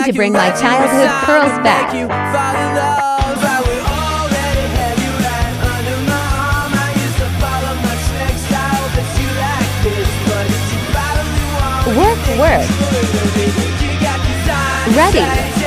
to bring my childhood curls back. Work, work. Ready.